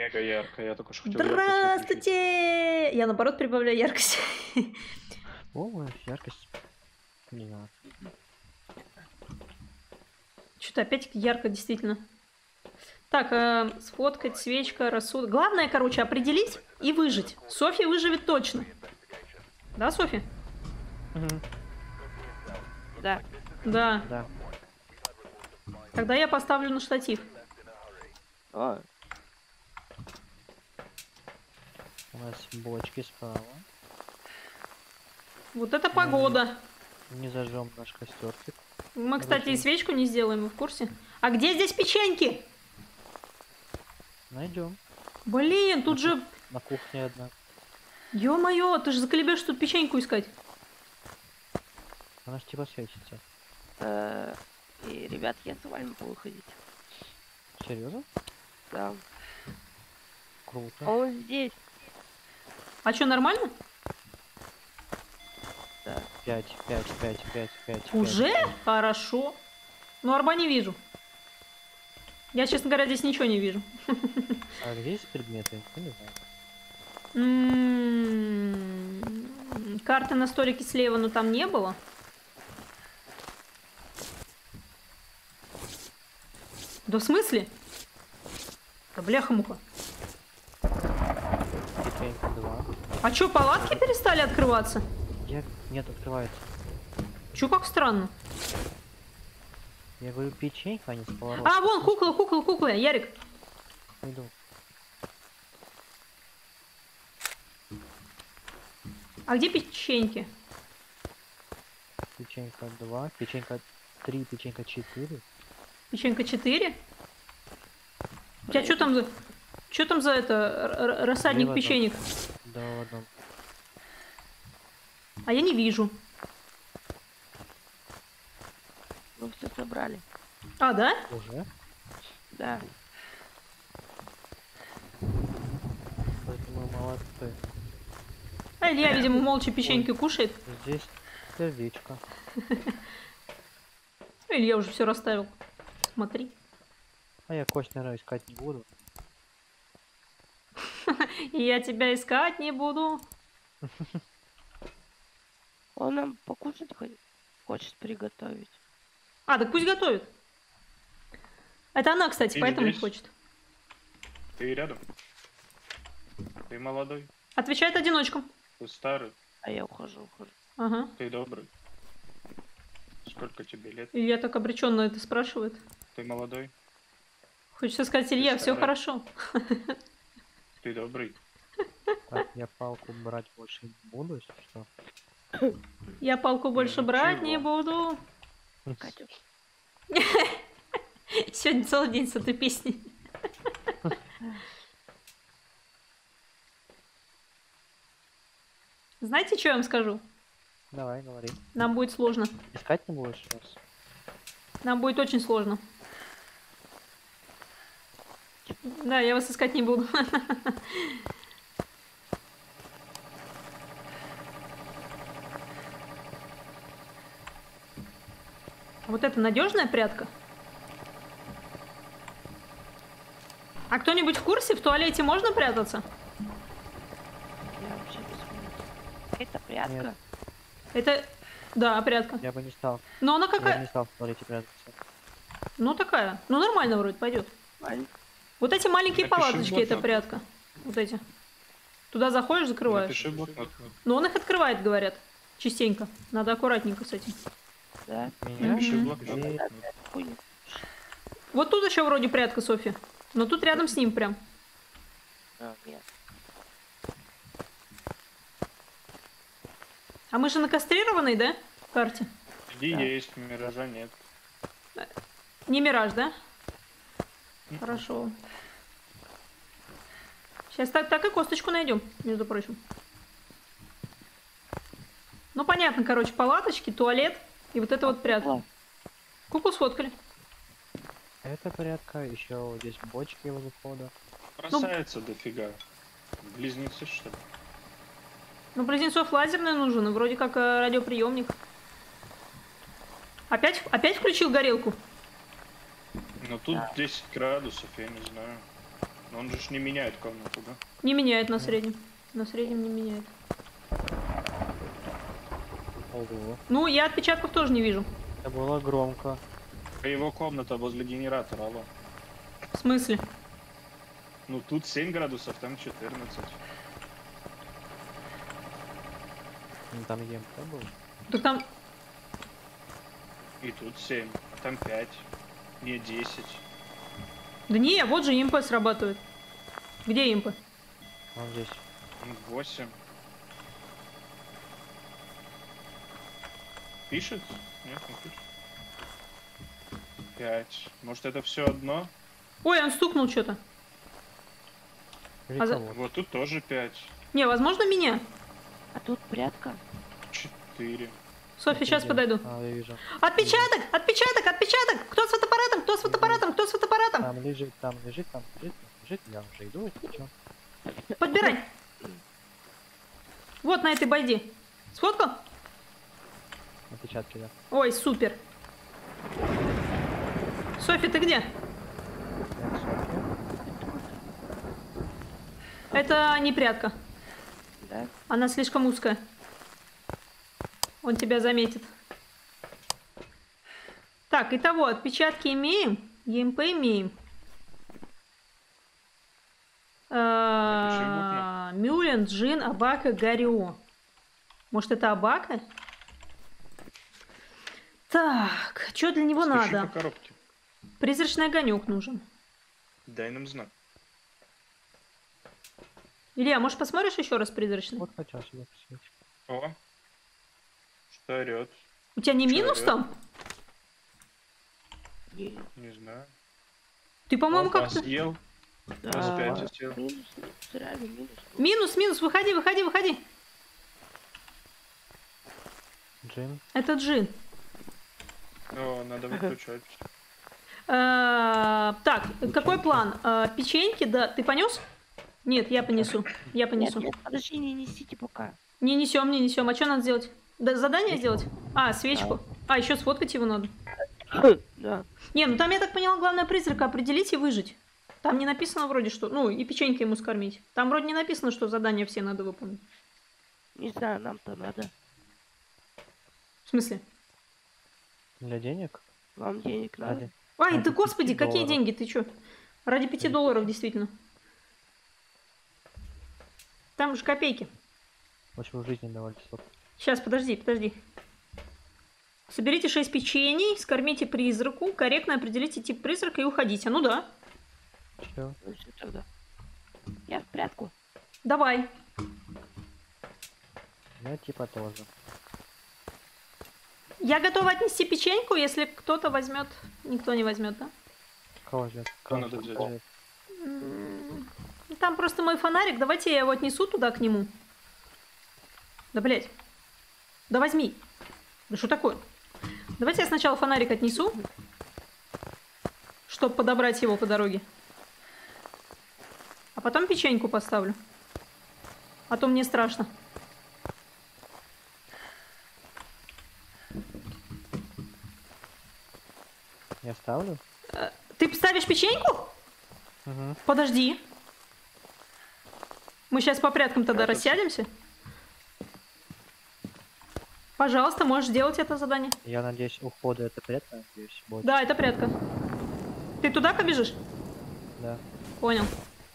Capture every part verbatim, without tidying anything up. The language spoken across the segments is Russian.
Мега ярко, я только что хотел яркость выключить. Здравствуйте! Я наоборот прибавляю яркость. О, яркость. Не знаю. Что-то опять ярко, действительно. Так, э, сфоткать, свечка, рассудок. Главное, короче, определить и выжить. Софья выживет точно. Да, Софья? Угу. Да. Да. Да. Тогда я поставлю на штатив. О, У нас бочки справа. Вот это погода. Не зажжем наш костерчик. Мы, кстати, и Зачем? свечку не сделаем, вы в курсе? А где здесь печеньки? Найдем. Блин, тут же... На кухне одна. Ё-моё, ты же заколебешь тут печеньку искать. Она ж типа светится. э, и, ребят, я с вами буду ходить. Серьезно? Да. Круто. А он здесь. А что, нормально? Да. Пять, пять, пять, пять, пять. Уже? пять. Хорошо. Ну, арба не вижу. Я, честно говоря, здесь ничего не вижу. А где есть предметы? Я не знаю. М-м-м. Карты на столике слева, но там не было. Да в смысле? Да бляха-муха. Печенька два. А чё, палатки перестали открываться? Я... Нет, открывается. Чё, как странно. Я говорю печенька, а не сковородка. А, вон, кукла, кукла, кукла. Ярик. Иду. А где печеньки? Печенька два, печенька три, печенька четыре. Печенька четыре? У тебя что там за... Что там за это? Р- р- Рассадник Слева печенек? Да, в одном. А я не вижу. Вы все собрали. А, да? Уже? Да. Поэтому молодцы. А Илья, видимо, молча печеньки кушает. Здесь сердечко. Ну, Илья уже все расставил. Смотри. А я кость, наверное, искать не буду. И я тебя искать не буду. Он нам покушать хо- хочет приготовить. А, так пусть готовит. Это она, кстати, Ты поэтому здесь? хочет. Ты рядом? Ты молодой? Отвечает одиночком. Ты старый? А я ухожу, ухожу. Ага. Ты добрый? Сколько тебе лет? Илья так обреченно это спрашивает. Ты молодой? Хочется сказать, Илья, все старый. хорошо. Ты добрый? Так, я палку брать больше не буду, если что. Я палку больше Ну, брать не ничего. буду. Катюш, Сегодня целый день с этой песней. Знаете, что я вам скажу? Давай, говори. Нам будет сложно. Искать не будешь сейчас? Нам будет очень сложно. Да, я вас искать не буду. Вот это надежная прятка? А кто-нибудь в курсе, в туалете можно прятаться? я вообще без понятия. Это прятка? Нет. Это... Да, прятка. Я бы не стал. Но она Я бы какая... не стал в туалете прятаться. Ну такая. Ну нормально вроде пойдет. Валь, Вот эти маленькие Напиши палаточки, это блокнот. прятка. Вот эти. Туда заходишь, закрываешь. Напиши блокнот. Но он их открывает, говорят. Частенько. Надо аккуратненько с этим. да? Меня Напиши Мгм. блокнот. Дверь. Хуй. Вот тут еще вроде прятка, Софья. Но тут рядом с ним прям. А, нет. А мы же на кастрированной, да? Карте. Иди Да. есть, миража нет. Не мираж, да? Хорошо. Сейчас так, так и косточку найдем, между прочим. Ну понятно, короче, палаточки, туалет и вот это вот прятка. Ладно. Куклу сфоткали. Это порядка, еще вот здесь бочки возле входа. Бросается дофига. Близнецы, что ли? Ну, близнецов лазерный нужен, и вроде как э, радиоприемник. Опять, опять включил горелку? Ну тут десять градусов, я не знаю. Но он же ж не меняет комнату, да? Не меняет на среднем. На среднем не меняет. Ого. Ну, я отпечатков тоже не вижу. Это было громко. А его комната возле генератора, алло. В смысле? Ну тут семь градусов, там четырнадцать. Ну, там е эм пэ был. Так там... И тут семь, а там пять. Не, десять. Да не, вот же ИМП срабатывает. Где ИМП? Он здесь. восемь. Пишет? Нет, не пишет. пять. Может это все одно? Ой, он стукнул что-то. Или А за- кого-то. Вот тут тоже пять. Не, возможно, меня. А тут прятка. четыре. Софья, сейчас Где? подойду. А, я вижу. Отпечаток! Отпечаток! Отпечаток! Кто с фотоаппаратом? Кто с фотоаппаратом? Кто с фотоаппаратом? Там лежит, там лежит, там лежит, там лежит. Я уже иду, если чё. Подбирай. Вот на этой байде. Сфоткал? Отпечатки, да. Ой, супер. Софья, ты где? Так, Софья. Это не прятка. Да? Она слишком узкая. Он тебя заметит. Так, итого, отпечатки имеем. ЕМП имеем. А, Мюлен, Джин, Абака, Гарио. Может, это Абака? Так, что для него Стучи надо? по коробке. Призрачный огонек нужен. Дай нам знак. Илья, может, посмотришь еще раз призрачный? Вот хотел сюда посмотреть. О. Что орет? У тебя не Чё минус орёт? там? Не. Не знаю. Ты, по-моему, Опа, как-то... съел. Да. Распять съел. Минус, реально минус. Минус, минус, выходи, выходи, выходи. Джин. Это Джин. О, надо выключать. Э, Так, какой план? Э, Печеньки, да. Ты понес? Нет, я понесу. Я Нет, понесу. нет, подожди, не несите пока. Не несем, не несем. А что надо сделать? Да, задание сделать? А, свечку. А, еще сфоткать его надо. Да. Не, ну там, я так поняла, главное призрака определить и выжить. Там не написано вроде, что... Ну, и печеньки ему скормить. Там вроде не написано, что задания все надо выполнить. Не знаю, нам-то надо. В смысле? Для денег? Вам денег надо. Ради. Ай, Ради ты, господи, пяти какие долларов. деньги? Ты чё? Ради пяти Ради долларов, пяти. действительно. Там же копейки. В общем, в жизни давали столько. Сейчас, подожди, подожди. Соберите шесть печений, скормите призраку, корректно определите тип призрака и уходите. Ну да. Чё? Ну все тогда. Я в прятку. Давай. Я типа тоже. Я готова отнести печеньку, если кто-то возьмет. Никто не возьмет, да? Кого взять? Кого надо взять? М, Там просто мой фонарик. Давайте я его отнесу туда, к нему. Да, блядь. Да возьми. Да что такое? Давайте я сначала фонарик отнесу, чтобы подобрать его по дороге. А потом печеньку поставлю. А то мне страшно. Я ставлю? Ты ставишь печеньку? Угу. Подожди. Мы сейчас по пряткам тогда Это- рассядемся. Пожалуйста, можешь сделать это задание. Я надеюсь, ухода это приятно, надеюсь, будет. Да, это прятка. Ты туда побежишь? Да. Понял.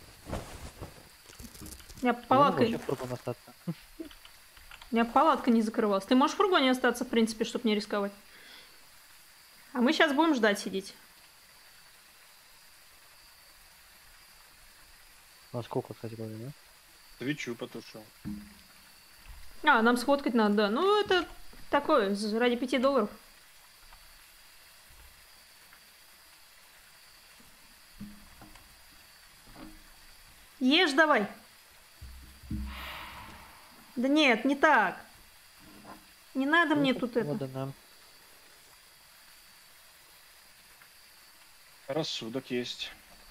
У меня палатка, Вообще в фургон остаться. у меня палатка не закрывалась. Ты можешь в фургоне остаться, в принципе, чтобы не рисковать. А мы сейчас будем ждать сидеть. А сколько, кстати говоря, да? Свечу потушил. А, нам сфоткать надо, да. Ну, это такое, з- ради пяти долларов. Ешь давай. Да нет, не так. Не надо мне Ну, тут это. вода нам. Рассудок есть.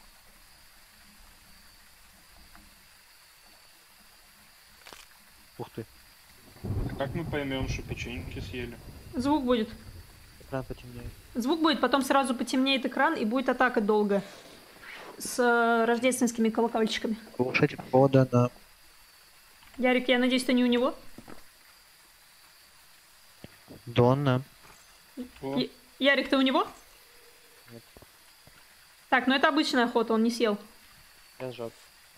Ух ты. Как мы поймем, что печеньки съели? Звук будет. Экран потемнеет. Звук будет, потом сразу потемнеет экран и будет атака долго. с э, рождественскими колокольчиками. Слушать подано. Ярик, я надеюсь, ты не у него? Донна. О, Я- Ярик, ты у него? Нет. Так, ну это обычная охота, он не съел. Я сжег.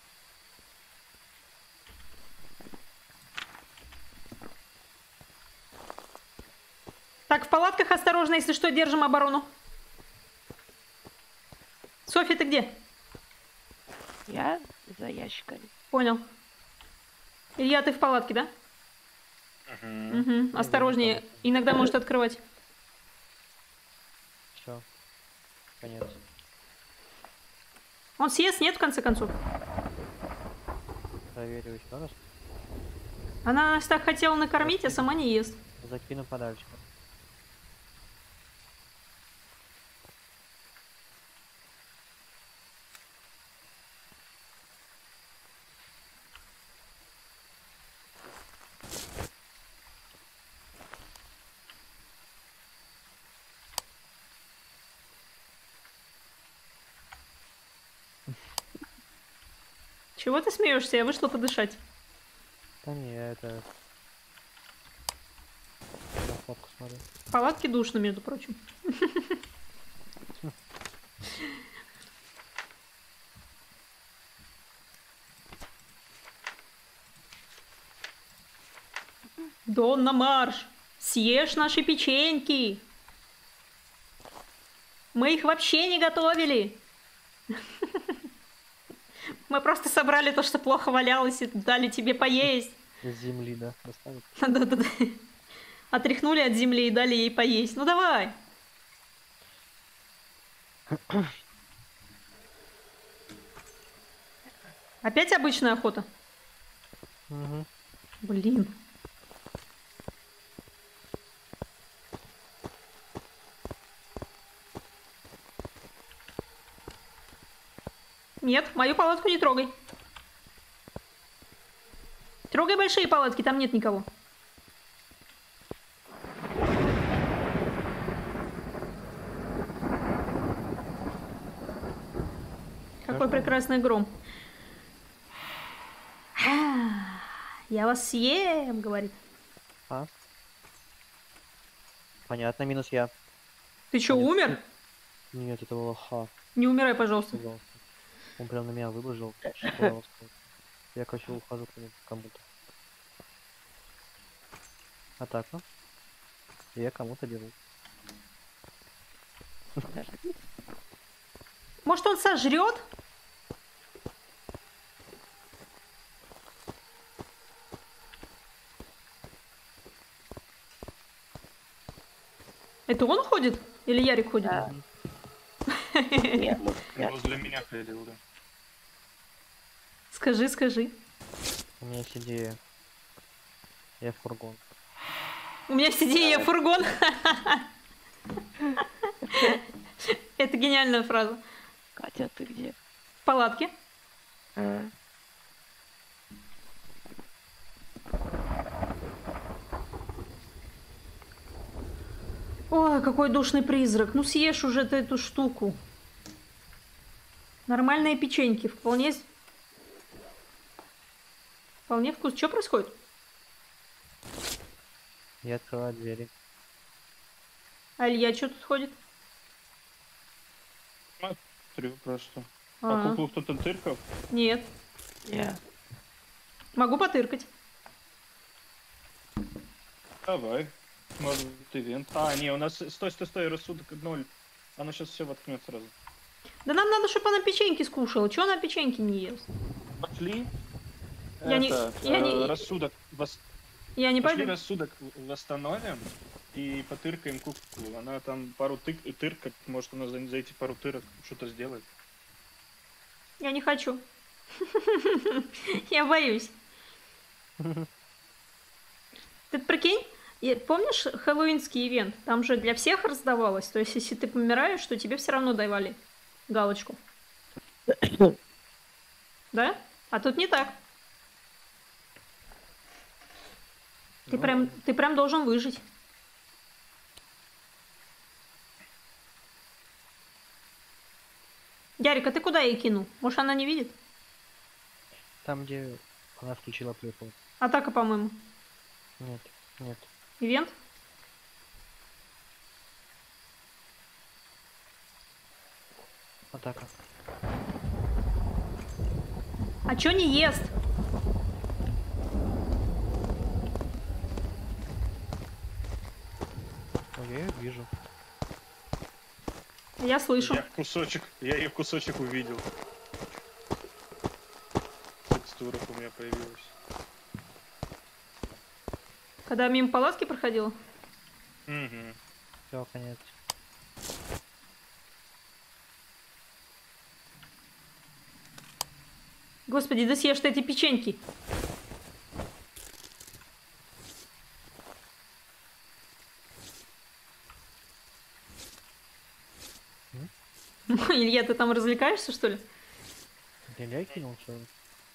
Так, в палатках осторожно, если что, держим оборону. Софья, ты где? Я за ящиками. Понял. Илья, ты в палатке, да? мгм. Угу. Осторожнее, иногда может открывать. Все. Конец. Он съест, нет, в конце концов? Проверю еще раз. Она нас так хотела накормить, а сама не ест. Закину подарочек. Чего ты смеешься? Я вышла подышать. Да не, я это... На фотку смотрю. В палатке душно, между прочим. Донна Марш, съешь наши печеньки. Мы их вообще не готовили. Мы просто собрали то, что плохо валялось, и дали тебе поесть. С земли, да, достанет. Да-да-да. Отряхнули от земли и дали ей поесть. Ну давай. Опять обычная охота? Угу. Блин. Нет, мою палатку не трогай. Трогай большие палатки, там нет никого. Какой прекрасный гром. Я вас съем, говорит. А? Понятно, минус я. Ты что, Нет. умер? Нет, это было ха. Не умирай, пожалуйста. Пожалуйста. Он прям на меня выложил. Что я вам скажу. Я, короче, ухожу к нему, к кому-то. А так, ну? Я кому-то делаю. Может, он сожрет? Это он ходит? Или Ярик ходит? Да. Нет, нет. Возле меня ходил, да. Скажи, скажи. У меня есть идея. Я фургон. У меня в идея фургон. Это гениальная фраза. Катя, ты где? В палатке. А, Ой, какой душный призрак. Ну съешь уже ты эту штуку. Нормальные печеньки. Вполне... Вполне вкус. Что происходит? Я открываю двери. А Илья что тут ходит? Смотрю просто. А, А куклу кто-то тыркал? нет. я. Могу потыркать. Давай. Может, ивент. А, не, у нас... Стой, стой, стой, рассудок ноль. Оно сейчас все воткнет сразу. Да нам надо, чтобы она печеньки скушала. Чего она печеньки не ест? Пошли. Я не- Это, я э, не- Рассудок. вос- Я не Пошли пойду. рассудок восстановим и потыркаем куклу. Она там пару тык... тыркать, может она за, за эти пару тырок что-то сделает. Я не хочу. Я боюсь. Ты прикинь, и помнишь хэллоуинский ивент? Там же для всех раздавалось. То есть, если ты помираешь, то тебе все равно давали галочку. Да? А тут не так. Ты Ну, прям, ты прям должен выжить. Ярик, а ты куда ей кинул? Может, она не видит? Там, где она включила приход. Атака, по-моему. Нет, нет. Ивент? Атака. А чё не ест? Ну, я ее вижу. Я слышу. Я кусочек, я ее кусочек увидел. В текстурах у меня появилась. Когда мимо палатки проходила? Угу. Все, конец. Господи, да съешь ты эти печеньки. Илья, ты там развлекаешься, что ли? Илья кинул, что ли?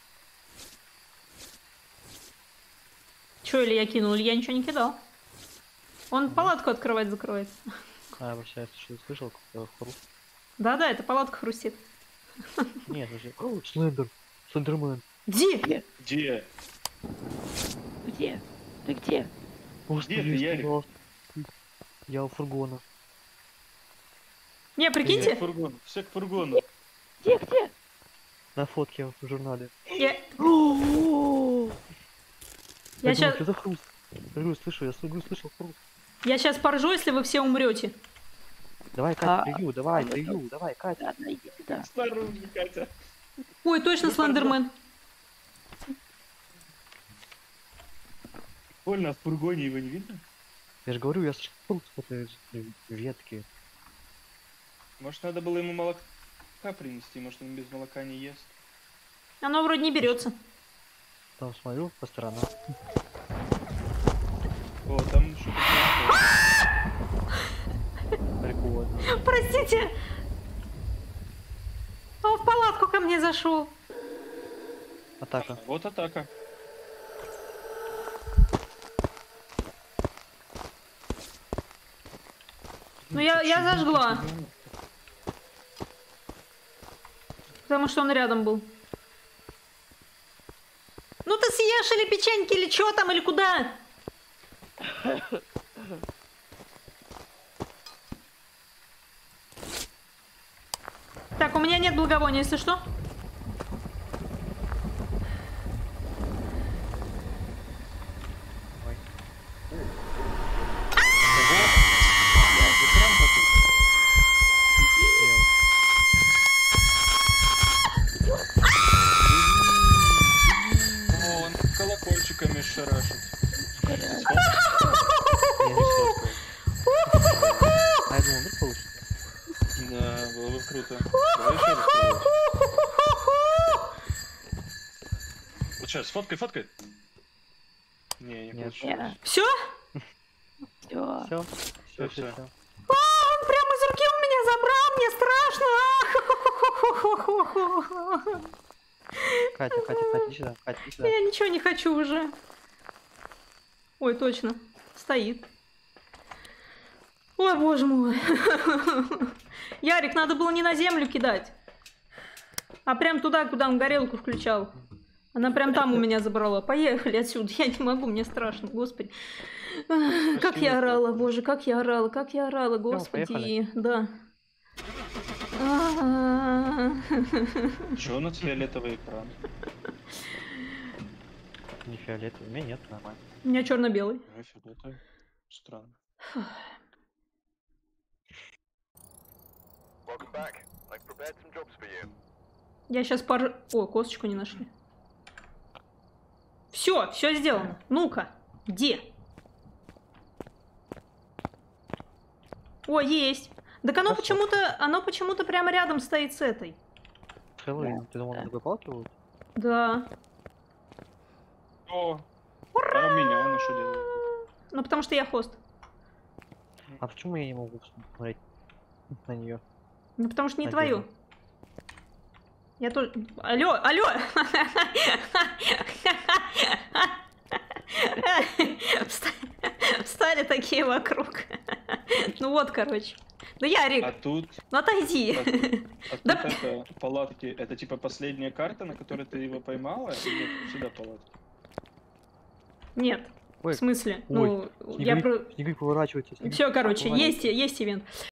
Чё Илья кинул? Илья ничего не кидал. Он палатку открывать закроет. А, вообще, я что слышал, какой хруст. Да-да, это палатка хрустит. Нет, уже. О, Слендер. Слендермен. Где? Где? Где? Ты где? Господи, ты, Ярик? пожалуйста. Я у фургона. Не, Все прикиньте, к фургону. Все к фургону. Где, где? На фотке в журнале. я, Я, я думаю, сейчас, что за хруст? Я говорю, слышу, я говорю, слышал хруст. я сейчас поржу, если вы все умрете. Давай, Катя, А, превью, давай, а, превью, давай, Катя. Ладно, иди сюда. Снаружи, Катя. Ой, точно Ну, Слендермен. Больно, а в фургоне его не видно? Я же говорю, я слышал хруст в этой ветке. Может, надо было ему молока принести, может, он без молока не ест. Оно вроде не берется. Там смотрю по сторонам. О, там что-то... Прикольно. Простите. Он в палатку ко мне зашел. Атака. Вот атака. Ну я, я зажгла, потому что он рядом был. Ну ты съешь или печеньки, или что там, или куда? Так, у меня нет благовония, если что. Ой. О, он колокольчиками шарашит. Я не сфоткал. А я думал, вдруг получится. Да, было бы круто. Давай еще раз попробуем. Вот сейчас, фоткай, фоткай. Не, не Нет. получилось. Все? Все. Все, Всё, все, все, всё. все. Он прямо из руки у меня забрал, мне страшно. Катя, Катя, Катя, иди сюда, Катя, иди сюда. Я ничего не хочу уже. Ой, точно. Стоит. Ой, боже мой. Ярик, надо было не на землю кидать, а прям туда, куда он горелку включал. Она прям там у меня забрала. Поехали отсюда. Я не могу, мне страшно, господи. Ах, как я орала, боже, как я орала, как я орала, господи. поехали. Да. А-а-а. Чё на фиолетовый экран? Не фиолетовый, у меня нет, нормально. У меня черно-белый. Ну, фиолетовый. Странно. Я сейчас пор... О, косточку не нашли. Все, все сделано. Ну-ка, где? О, есть. Так оно Да, почему-то, оно почему-то прямо рядом стоит с этой. Хэллоуин, ты думал, на такой палке будут? Да. О, а у меня она что делает? Ну, потому что я хост. А почему я не могу смотреть на нее? Ну, потому что не Отдельно. твою. Я тоже... Алло, алло! Вста- Встали такие вокруг. Ну вот, короче. Да Ярик, А тут, ну отойди. а, тут- а тут Да. это, палатки, это типа последняя карта, на которой ты его поймала, или сюда палатки? Нет, в Ой, смысле? ой, Ну, я снеговик, про... снеговик поворачивается. снеговик Все, короче, поворачивается. есть, есть ивент.